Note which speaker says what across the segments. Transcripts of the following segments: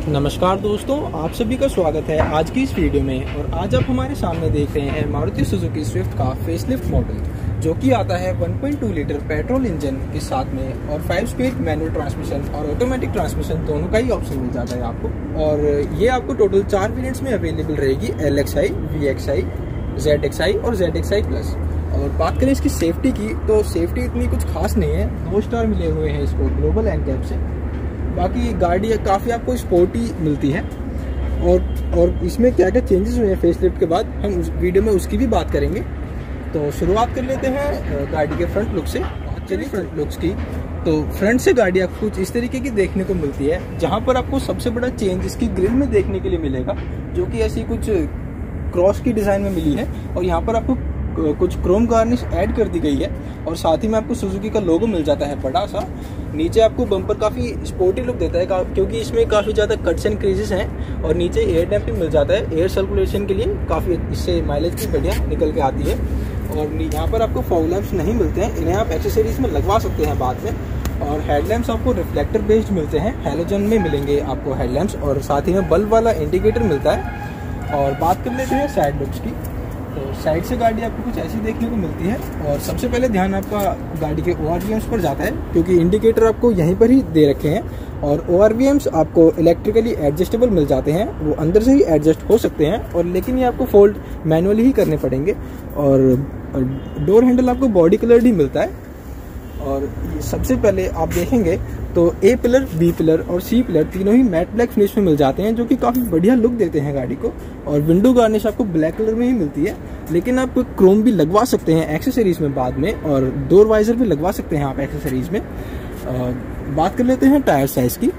Speaker 1: नमस्कार दोस्तों, आप सभी का स्वागत है आज की इस वीडियो में। और आज आप हमारे सामने देख रहे हैं मारुति सुजुकी स्विफ्ट का फेसलिफ्ट मॉडल, जो कि आता है 1.2 लीटर पेट्रोल इंजन के साथ में और 5 स्पीड मैनुअल ट्रांसमिशन और ऑटोमेटिक ट्रांसमिशन दोनों का ही ऑप्शन मिल जाता है आपको। और ये आपको टोटल 4 वेरिएंट्स में अवेलेबल रहेगी, LXi, VXi, ZXi और ZXi प्लस। और बात करें इसकी सेफ्टी की, तो सेफ्टी इतनी कुछ खास नहीं है। 2 स्टार मिले हुए हैं इसको ग्लोबल एनकैप से। बाकी गाड़ी काफ़ी आपको स्पोर्टी मिलती है। और इसमें क्या क्या चेंजेस हुए हैं फेसलिफ्ट के बाद, हम उस वीडियो में उसकी भी बात करेंगे। तो शुरुआत कर लेते हैं गाड़ी के फ्रंट लुक से। बात चलिए फ्रंट लुक्स की, तो फ्रंट से गाड़ी आपको कुछ इस तरीके की देखने को मिलती है, जहां पर आपको सबसे बड़ा चेंज इसकी ग्रिल में देखने के लिए मिलेगा, जो कि ऐसी कुछ क्रॉस की डिज़ाइन में मिली है। और यहाँ पर आपको कुछ क्रोम गार्निश ऐड कर दी गई है और साथ ही में आपको सुजुकी का लोगो मिल जाता है बड़ा सा। नीचे आपको बम्पर काफ़ी स्पोर्टी लुक देता है, क्योंकि इसमें काफ़ी ज़्यादा कट्स एंड क्रीजेस हैं। और नीचे एयर डैम्प भी मिल जाता है एयर सर्कुलेशन के लिए, काफ़ी इससे माइलेज भी बढ़िया निकल के आती है। और यहाँ पर आपको फॉग लैंप्स नहीं मिलते हैं, इन्हें आप एक्सेसरीज में लगवा सकते हैं बाद में। और हेडलैम्प्स आपको रिफ्लेक्टर बेस्ड मिलते हैं, हैलोजन में मिलेंगे आपको हेडलैम्प्स, और साथ ही में बल्ब वाला इंडिकेटर मिलता है। और बात कर लेते हैं साइड लुक्स की, तो साइड से गाड़ी आपको कुछ ऐसी देखने को मिलती है। और सबसे पहले ध्यान आपका गाड़ी के ORVMs पर जाता है, क्योंकि इंडिकेटर आपको यहीं पर ही दे रखे हैं। और ORVMs आपको इलेक्ट्रिकली एडजस्टेबल मिल जाते हैं, वो अंदर से ही एडजस्ट हो सकते हैं, और लेकिन ये आपको फोल्ड मैनुअली ही करने पड़ेंगे। और डोर हैंडल आपको बॉडी कलर ही मिलता है। और सबसे पहले आप देखेंगे तो A पिलर, B पिलर और C पिलर तीनों ही मैट ब्लैक फिनिश में मिल जाते हैं, जो कि काफ़ी बढ़िया लुक देते हैं गाड़ी को। और विंडो गार्निश आपको ब्लैक कलर में ही मिलती है, लेकिन आप क्रोम भी लगवा सकते हैं एक्सेसरीज में बाद में, और डोर वाइजर भी लगवा सकते हैं आप एक्सेसरीज में। बात कर लेते हैं टायर साइज की,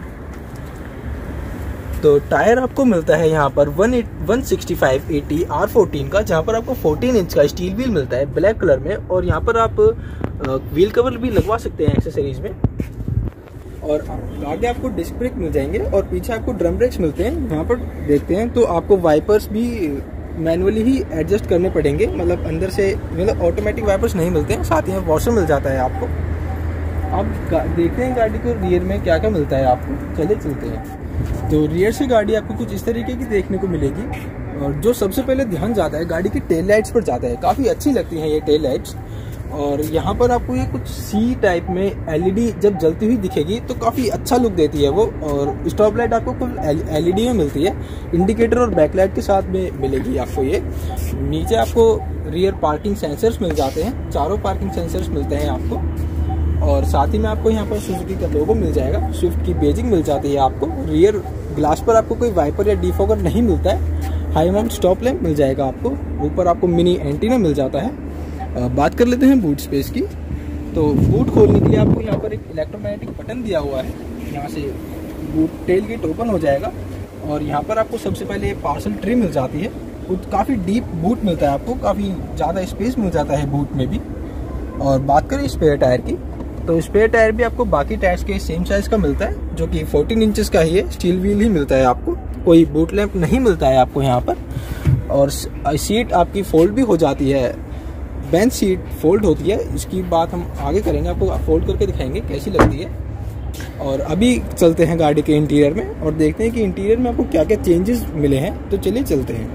Speaker 1: तो टायर आपको मिलता है यहाँ पर 165/80 R14 का, जहाँ पर आपको 14 इंच का स्टील व्हील मिलता है ब्लैक कलर में। और यहाँ पर आप व्हील कवर भी लगवा सकते हैं एक्सेसरीज में। और आगे आपको डिस्क ब्रेक मिल जाएंगे और पीछे आपको ड्रम ब्रेक्स मिलते हैं। यहाँ पर देखते हैं तो आपको वाइपर्स भी मैनुअली ही एडजस्ट करने पड़ेंगे, मतलब अंदर से, मतलब ऑटोमेटिक वाइपर्स नहीं मिलते हैं। साथ ही में वॉशर मिल जाता है आपको। अब देखते हैं गाड़ी को रियर में क्या क्या मिलता है आपको, चले चलते हैं। तो रियर से गाड़ी आपको कुछ इस तरीके की देखने को मिलेगी। और जो सबसे पहले ध्यान जाता है गाड़ी की टेल लाइट्स पर जाता है, काफ़ी अच्छी लगती हैं ये टेल लाइट्स। और यहाँ पर आपको ये कुछ C टाइप में LED जब जलती हुई दिखेगी तो काफ़ी अच्छा लुक देती है वो। और स्टॉप लाइट आपको कुल LED में मिलती है, इंडिकेटर और बैकलाइट के साथ में मिलेगी आपको ये। नीचे आपको रियर पार्किंग सेंसर्स मिल जाते हैं, चारों पार्किंग सेंसर्स मिलते हैं आपको। और साथ ही में आपको यहाँ पर सुजुकी का लोगो मिल जाएगा, स्विफ्ट की बेजिंग मिल जाती है आपको। रियर ग्लास पर आपको कोई वाइपर या डिफॉगर नहीं मिलता है। हाई माउंट स्टॉप लैंप मिल जाएगा आपको, ऊपर आपको मिनी एंटीना मिल जाता है। बात कर लेते हैं बूट स्पेस की, तो बूट खोलने के लिए आपको यहाँ पर एक इलेक्ट्रोमैग्नेटिक बटन दिया हुआ है, यहाँ से बूट टेल गेट ओपन हो जाएगा। और यहाँ पर आपको सबसे पहले पार्सल ट्रे मिल जाती है, कुछ काफ़ी डीप बूट मिलता है आपको, काफ़ी ज़्यादा स्पेस मिल जाता है बूट में भी। और बात करें स्पेयर टायर की, तो स्पेयर टायर भी आपको बाकी टायर्स के सेम साइज़ का मिलता है, जो कि 14 इंचेस का ही है, स्टील व्हील ही मिलता है आपको, कोई बूट लैंप नहीं मिलता है आपको यहाँ पर। और सीट आपकी फोल्ड भी हो जाती है, बेंच सीट फोल्ड होती है, इसकी बात हम आगे करेंगे, आपको फोल्ड करके दिखाएंगे कैसी लगती है। और अभी चलते हैं गाड़ी के इंटीरियर में और देखते हैं कि इंटीरियर में आपको क्या क्या चेंजेस मिले हैं। तो चलिए चलते हैं,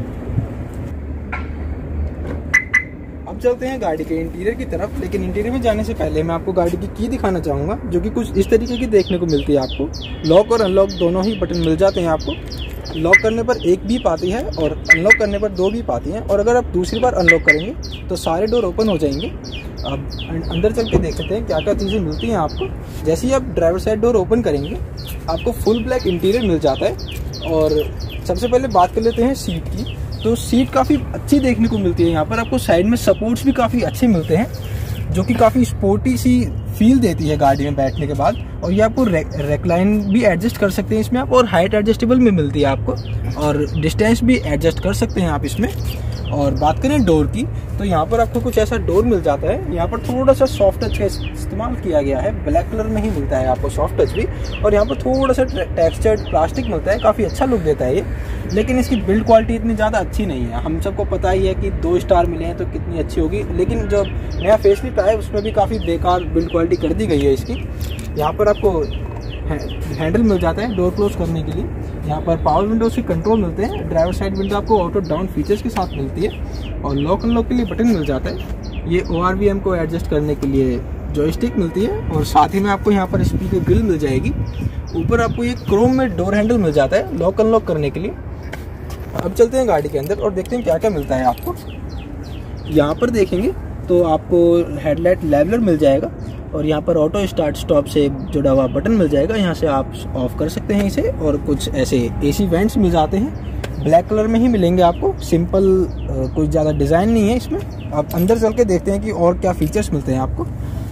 Speaker 1: अब चलते हैं गाड़ी के इंटीरियर की तरफ। लेकिन इंटीरियर में जाने से पहले मैं आपको गाड़ी की दिखाना चाहूँगा, जो कि कुछ इस तरीके की देखने को मिलती है आपको। लॉक और अनलॉक दोनों ही बटन मिल जाते हैं आपको। लॉक करने पर एक बीप आती है और अनलॉक करने पर 2 बीप आती हैं। और अगर आप दूसरी बार अनलॉक करेंगे तो सारे डोर ओपन हो जाएंगे। अब अंदर चल के देख सकते हैं क्या क्या चीज़ें मिलती हैं आपको। जैसे ही आप ड्राइवर साइड डोर ओपन करेंगे आपको फुल ब्लैक इंटीरियर मिल जाता है। और सबसे पहले बात कर लेते हैं सीट की, तो सीट काफ़ी अच्छी देखने को मिलती है। यहाँ पर आपको साइड में सपोर्ट्स भी काफ़ी अच्छे मिलते हैं, जो कि काफ़ी स्पोर्टी सी फील देती है गाड़ी में बैठने के बाद। और ये आपको रेक्लाइन भी एडजस्ट कर सकते हैं इसमें आप, और हाइट एडजस्टेबल में मिलती है आपको, और डिस्टेंस भी एडजस्ट कर सकते हैं आप इसमें। और बात करें डोर की, तो यहाँ पर आपको कुछ ऐसा डोर मिल जाता है। यहाँ पर थोड़ा सा सॉफ्ट टच का इस्तेमाल किया गया है, ब्लैक कलर में ही मिलता है आपको सॉफ्ट टच भी। और यहाँ पर थोड़ा सा टेक्सचर्ड प्लास्टिक मिलता है, काफ़ी अच्छा लुक देता है ये। लेकिन इसकी बिल्ड क्वालिटी इतनी ज़्यादा अच्छी नहीं है। हम सबको पता ही है कि 2 स्टार मिले हैं तो कितनी अच्छी होगी, लेकिन जो नया फेसलिफ्ट आया है उसमें भी काफ़ी बेकार बिल्ड क्वालिटी कर दी गई है इसकी। यहाँ पर आपको हैंडल मिल जाता है डोर क्लोज करने के लिए। यहाँ पर पावर विंडोज के कंट्रोल मिलते हैं। ड्राइवर साइड विंडो आपको ऑटो डाउन फीचर्स के साथ मिलती है और लॉक अनलॉक के लिए बटन मिल जाता है। ये ORVM को एडजस्ट करने के लिए जॉयस्टिक मिलती है और साथ ही में आपको यहाँ पर स्पीकर ग्रिल मिल जाएगी। ऊपर आपको ये क्रोम में डोर हैंडल मिल जाता है लॉक अनलॉक करने के लिए। अब चलते हैं गाड़ी के अंदर और देखते हैं क्या क्या मिलता है आपको। यहाँ पर देखेंगे तो आपको हेडलाइट लेवलर मिल जाएगा और यहाँ पर ऑटो स्टार्ट स्टॉप से जुड़ा हुआ बटन मिल जाएगा। यहाँ से आप ऑफ कर सकते हैं इसे। और कुछ ऐसे AC वेंट्स मिल जाते हैं, ब्लैक कलर में ही मिलेंगे आपको। सिंपल, कुछ ज़्यादा डिज़ाइन नहीं है इसमें। आप अंदर चल के देखते हैं कि और क्या फीचर्स मिलते हैं आपको।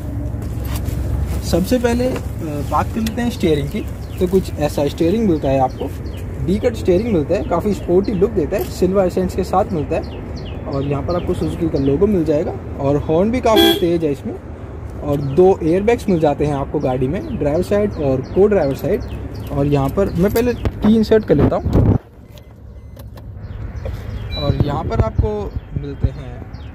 Speaker 1: सबसे पहले बात कर लेते हैं स्टीयरिंग की। तो कुछ ऐसा स्टीयरिंग मिलता है आपको, डी कट स्टीयरिंग मिलता है, काफ़ी स्पोर्टी लुक देता है, सिल्वर एसेंस के साथ मिलता है। और यहाँ पर आपको सुजुकी का लोगो मिल जाएगा और हॉर्न भी काफ़ी तेज है इसमें। और 2 एयरबैग्स मिल जाते हैं आपको गाड़ी में, ड्राइवर साइड और को ड्राइवर साइड। और यहाँ पर मैं पहले की इंसर्ट कर लेता हूँ। और यहाँ पर आपको मिलते हैं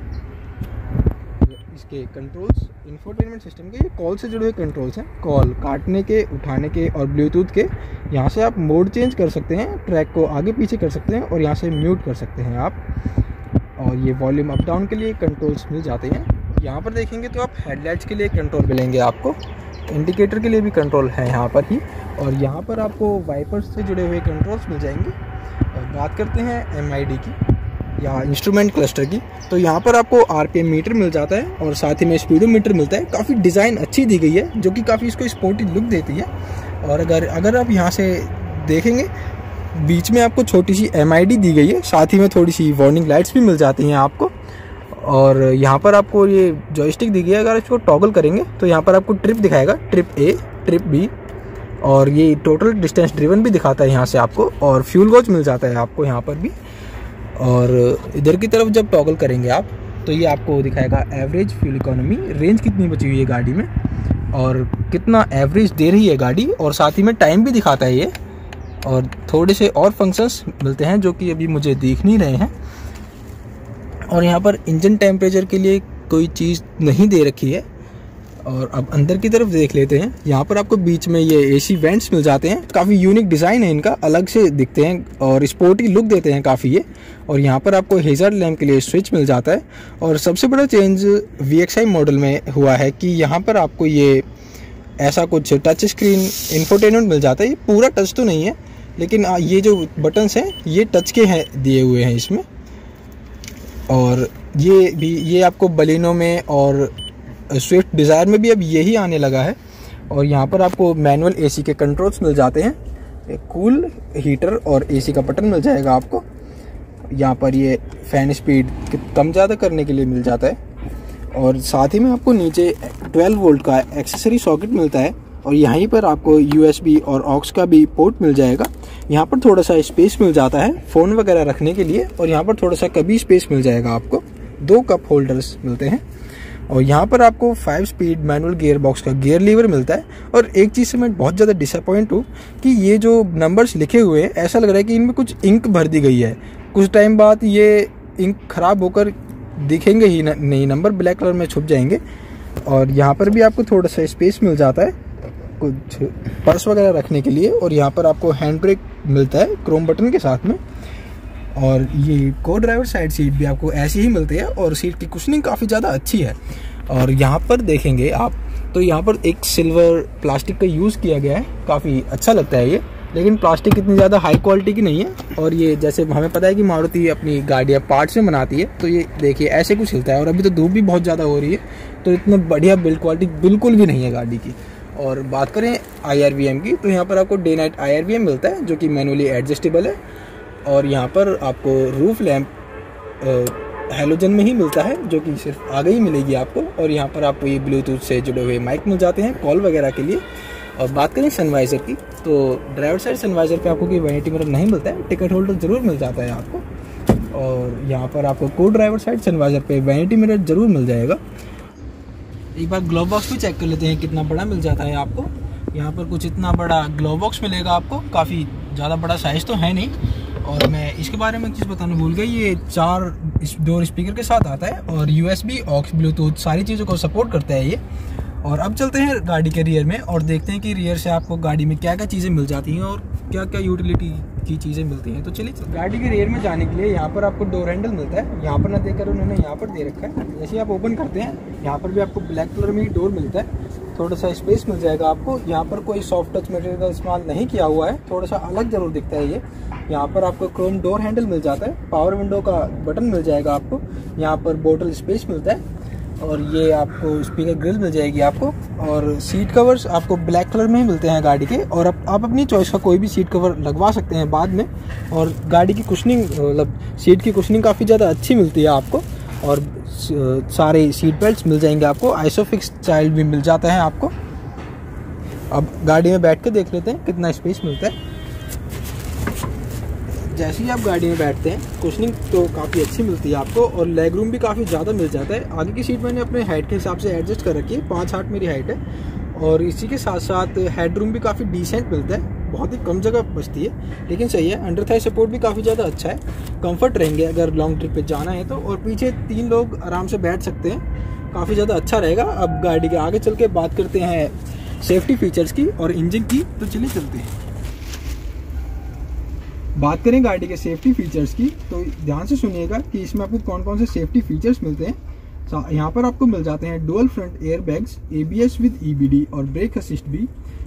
Speaker 1: इसके कंट्रोल्स, इंफोटेनमेंट सिस्टम के। ये कॉल से जुड़े हुए कंट्रोल्स हैं, कॉल काटने के, उठाने के और ब्लूटूथ के। यहाँ से आप मोड चेंज कर सकते हैं, ट्रैक को आगे पीछे कर सकते हैं और यहाँ से म्यूट कर सकते हैं आप। और ये वॉल्यूम अप डाउन के लिए कंट्रोल्स मिल जाते हैं। यहाँ पर देखेंगे तो आप हेडलाइट्स के लिए कंट्रोल मिलेंगे आपको, इंडिकेटर के लिए भी कंट्रोल है यहाँ पर ही। और यहाँ पर आपको वाइपर्स से जुड़े हुए कंट्रोल्स मिल जाएंगे। और बात करते हैं MID की या इंस्ट्रूमेंट क्लस्टर की। तो यहाँ पर आपको RPM मीटर मिल जाता है और साथ ही में स्पीडोमीटर मिलता है। काफ़ी डिज़ाइन अच्छी दी गई है जो कि काफ़ी इसको स्पोर्टी लुक देती है। और अगर आप यहाँ से देखेंगे बीच में आपको छोटी सी MID दी गई है, साथ ही में थोड़ी सी वार्निंग लाइट्स भी मिल जाती हैं आपको। और यहाँ पर आपको ये जॉयस्टिक दी गई है, अगर इसको टॉगल करेंगे तो यहाँ पर आपको ट्रिप दिखाएगा, ट्रिप A, ट्रिप B। और ये टोटल डिस्टेंस ड्रिवन भी दिखाता है यहाँ से आपको। और फ्यूल गॉज मिल जाता है आपको यहाँ पर भी। और इधर की तरफ जब टॉगल करेंगे आप तो ये आपको दिखाएगा एवरेज फ्यूल इकोनॉमी, रेंज कितनी बची हुई है गाड़ी में और कितना एवरेज दे रही है गाड़ी। और साथ ही में टाइम भी दिखाता है ये। और थोड़े से और फंक्शंस मिलते हैं जो कि अभी मुझे दिख नहीं रहे हैं। और यहाँ पर इंजन टेम्परेचर के लिए कोई चीज़ नहीं दे रखी है। और अब अंदर की तरफ देख लेते हैं। यहाँ पर आपको बीच में ये AC वेंट्स मिल जाते हैं, काफ़ी यूनिक डिज़ाइन है इनका, अलग से दिखते हैं और स्पोर्टी लुक देते हैं काफ़ी ये। और यहाँ पर आपको हेज़ार्ड लैम्प के लिए स्विच मिल जाता है। और सबसे बड़ा चेंज VXI मॉडल में हुआ है कि यहाँ पर आपको ये ऐसा कुछ टच स्क्रीन इंफोटेनमेंट मिल जाता है। ये पूरा टच तो नहीं है लेकिन ये जो बटन्स हैं ये टच के हैं, दिए हुए हैं इसमें। और ये आपको बलिनो में और स्विफ्ट डिज़ायर में भी अब यही आने लगा है। और यहाँ पर आपको मैनुअल AC के कंट्रोल्स मिल जाते हैं, कूल, हीटर और AC का बटन मिल जाएगा आपको। यहाँ पर ये फ़ैन स्पीड कम ज़्यादा करने के लिए मिल जाता है। और साथ ही में आपको नीचे 12 वोल्ट का एक्सेसरी सॉकेट मिलता है। और यहीं पर आपको USB और ऑक्स का भी पोर्ट मिल जाएगा। यहाँ पर थोड़ा सा स्पेस मिल जाता है फ़ोन वगैरह रखने के लिए। और यहाँ पर थोड़ा सा कभी स्पेस मिल जाएगा आपको। 2 कप होल्डर्स मिलते हैं। और यहाँ पर आपको 5 स्पीड मैनुअल गियर बॉक्स का गियर लीवर मिलता है। और एक चीज़ से मैं बहुत ज़्यादा डिसअपॉइंट हूँ कि ये जो नंबर्स लिखे हुए हैं ऐसा लग रहा है कि इनमें कुछ इंक भर दी गई है। कुछ टाइम बाद ये इंक ख़राब होकर दिखेंगे ही नहीं, नंबर ब्लैक कलर में छुप जाएंगे। और यहाँ पर भी आपको थोड़ा सा स्पेस मिल जाता है कुछ पर्स वगैरह रखने के लिए। और यहाँ पर आपको हैंड ब्रेक मिलता है क्रोम बटन के साथ में। और ये को ड्राइवर साइड सीट भी आपको ऐसी ही मिलती है और सीट की कुशनिंग काफ़ी ज़्यादा अच्छी है। और यहाँ पर देखेंगे आप तो यहाँ पर एक सिल्वर प्लास्टिक का यूज़ किया गया है, काफ़ी अच्छा लगता है ये। लेकिन प्लास्टिक इतनी ज़्यादा हाई क्वालिटी की नहीं है। और ये जैसे हमें पता है कि मारुति अपनी गाड़ियाँ पार्ट्स में बनाती है, तो ये देखिए ऐसे कुछ हिलता है। और अभी तो धूप भी बहुत ज़्यादा हो रही है तो इतना बढ़िया बिल्ड क्वालिटी बिल्कुल भी नहीं है गाड़ी की। और बात करें IRVM की तो यहाँ पर आपको डे नाइट IRVM मिलता है जो कि मैनुअली एडजस्टेबल है। और यहाँ पर आपको रूफ लैम्प हैलोजन में ही मिलता है जो कि सिर्फ आगे ही मिलेगी आपको। और यहाँ पर आपको ये ब्लूटूथ से जुड़े हुए माइक मिल जाते हैं कॉल वगैरह के लिए। और बात करें सनवाइज़र की तो ड्राइवर साइड सनवाइज़र पे आपको कोई वैनिटी मिरर नहीं मिलता है, टिकट होल्डर ज़रूर मिल जाता है आपको। और यहाँ पर आपको को ड्राइवर साइड सनवाइज़र पे वैनिटी मिरर ज़रूर मिल जाएगा। एक बार ग्लोव बॉक्स भी चेक कर लेते हैं कितना बड़ा मिल जाता है आपको। यहाँ पर कुछ इतना बड़ा ग्लोव बॉक्स मिलेगा आपको, काफ़ी ज़्यादा बड़ा साइज़ तो है नहीं। और मैं इसके बारे में एक चीज़ बताना भूल गई, ये 4 डोर स्पीकर के साथ आता है और USB, ऑक्स, ब्लूटूथ सारी चीज़ों को सपोर्ट करता है ये। और अब चलते हैं गाड़ी के रियर में और देखते हैं कि रियर से आपको गाड़ी में क्या क्या चीज़ें मिल जाती हैं और क्या क्या यूटिलिटी की चीज़ें मिलती हैं। तो चलिए गाड़ी के रियर में जाने के लिए यहाँ पर आपको डोर हैंडल मिलता है। यहाँ पर ना देकर उन्होंने यहाँ पर दे रखा है। जैसे आप ओपन करते हैं यहाँ पर भी आपको ब्लैक कलर में ही डोर मिलता है। थोड़ा सा स्पेस मिल जाएगा आपको। यहाँ पर कोई सॉफ्ट टच मटेरियल का इस्तेमाल नहीं किया हुआ है, थोड़ा सा अलग ज़रूर दिखता है ये। यहाँ पर आपको क्रोम डोर हैंडल मिल जाता है। पावर विंडो का बटन मिल जाएगा आपको। यहाँ पर बोतल स्पेस मिलता है और ये आपको स्पीकर ग्रिल मिल जाएगी आपको। और सीट कवर्स आपको ब्लैक कलर में ही मिलते हैं गाड़ी के। और आप अपनी चॉइस का कोई भी सीट कवर लगवा सकते हैं बाद में। और गाड़ी की कुशनिंग मतलब सीट की कुशनिंग काफ़ी ज़्यादा अच्छी मिलती है आपको। और सारे सीट बेल्ट्स मिल जाएंगे आपको। आइसोफिक्स चाइल्ड भी मिल जाता है आपको। अब गाड़ी में बैठ के देख लेते हैं कितना स्पेस मिलता है। जैसे ही आप गाड़ी में बैठते हैं कुशनिंग तो काफ़ी अच्छी मिलती है आपको और लेग रूम भी काफ़ी ज़्यादा मिल जाता है। आगे की सीट मैंने अपने हाइट के हिसाब से एडजस्ट कर रखी है, 5 8 मेरी हाइट है। और इसी के साथ साथ हेड रूम भी काफ़ी डिसेंट मिलता है, बहुत ही कम जगह बचती है लेकिन सही है। अंडर थाई सपोर्ट भी काफ़ी ज़्यादा अच्छा है, कंफर्ट रहेंगे अगर लॉन्ग ट्रिप पे जाना है तो। और पीछे 3 लोग आराम से बैठ सकते हैं, काफ़ी ज़्यादा अच्छा रहेगा। अब गाड़ी के आगे चल के बात करते हैं सेफ्टी फीचर्स की और इंजन की। तो चलिए चलते हैं, बात करें गाड़ी के सेफ्टी फीचर्स की। तो ध्यान से सुनिएगा कि इसमें आपको कौन कौन से सेफ्टी फीचर्स मिलते हैं। यहाँ पर आपको मिल जाते हैं dual front air bags, ABS with EBD और ब्रेक असिस्ट भी,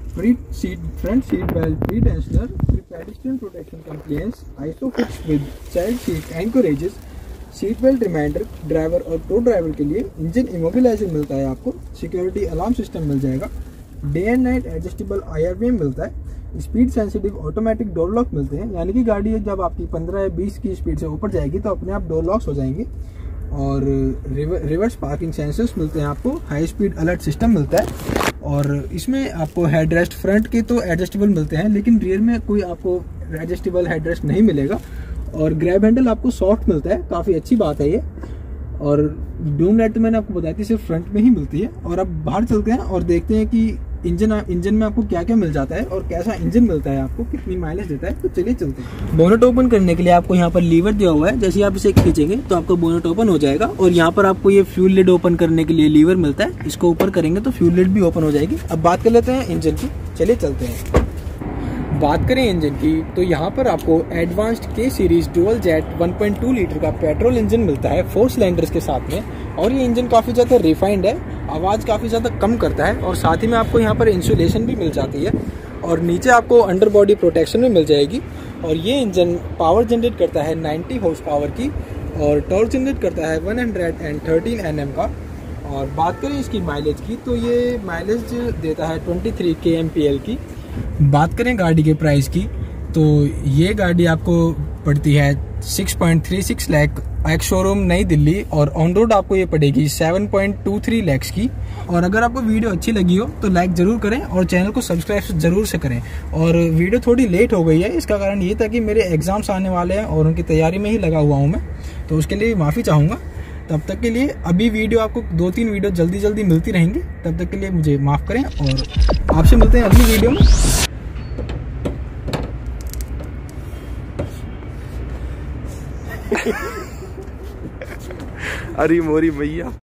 Speaker 1: front seat belt, pre tensioner, pedestrian protection compliance, isofix with child seat anchorages, seat belt reminder driver और को ड्राइवर के लिए, इंजन इमोबिलाइजर मिलता है आपको, सिक्योरिटी अलार्म सिस्टम मिल जाएगा, day and night adjustable IRVM मिलता है, speed sensitive automatic door lock मिलते हैं। यानी कि गाड़ी जब आपकी 15 या 20 की स्पीड से ऊपर जाएगी तो अपने आप डोर लॉक्स हो जाएंगे। और रिवर्स पार्किंग सेंसर्स मिलते हैं आपको, हाई स्पीड अलर्ट सिस्टम मिलता है। और इसमें आपको हेडरेस्ट फ्रंट के तो एडजस्टेबल मिलते हैं लेकिन रियर में कोई आपको एडजस्टेबल हेडरेस्ट नहीं मिलेगा। और ग्रैब हैंडल आपको सॉफ्ट मिलता है, काफ़ी अच्छी बात है ये। और डूम लाइट तो मैंने आपको बताई थी सिर्फ फ्रंट में ही मिलती है। और अब बाहर चलते हैं और देखते हैं कि इंजन में आपको क्या क्या मिल जाता है और कैसा इंजन मिलता है आपको, कितनी माइलेज देता है। तो चलिए चलते हैं। बोनट ओपन करने के लिए आपको यहाँ पर लीवर दिया हुआ है। जैसे आप इसे खींचेंगे तो आपका बोनट ओपन हो जाएगा। और यहाँ पर आपको ये फ्यूल लिड ओपन करने के लिए लीवर मिलता है, इसको ऊपर करेंगे तो फ्यूल लिड भी ओपन हो जाएगी। अब बात कर लेते हैं इंजन की, चलिए चलते हैं। बात करें इंजन की तो यहाँ पर आपको advanced K series dual jet 1.2 litre का पेट्रोल इंजन मिलता है 4 सिलेंडर्स के साथ में। और ये इंजन काफ़ी ज़्यादा रिफाइंड है, आवाज़ काफ़ी ज़्यादा कम करता है। और साथ ही में आपको यहाँ पर इंसुलेशन भी मिल जाती है और नीचे आपको अंडर बॉडी प्रोटेक्शन भी मिल जाएगी। और ये इंजन पावर जनरेट करता है 90 हॉर्स पावर की और टॉर्क जनरेट करता है 113 Nm का। और बात करें इसकी माइलेज की तो ये माइलेज देता है 23 kmpl की। बात करें गाड़ी के प्राइस की तो ये गाड़ी आपको पड़ती है 6.36 लाख एक्स शोरूम नई दिल्ली और ऑन रोड आपको ये पड़ेगी 7.23 लाख की। और अगर आपको वीडियो अच्छी लगी हो तो लाइक ज़रूर करें और चैनल को सब्सक्राइब ज़रूर से करें। और वीडियो थोड़ी लेट हो गई है, इसका कारण ये था कि मेरे एग्ज़ाम्स आने वाले हैं और उनकी तैयारी में ही लगा हुआ हूँ मैं, तो उसके लिए माफ़ी चाहूँगा। तब तक के लिए अभी वीडियो आपको 2-3 वीडियो जल्दी मिलती रहेंगी। तब तक के लिए मुझे माफ़ करें और आपसे मिलते हैं अगली वीडियो में।
Speaker 2: अरे मोरी भैया।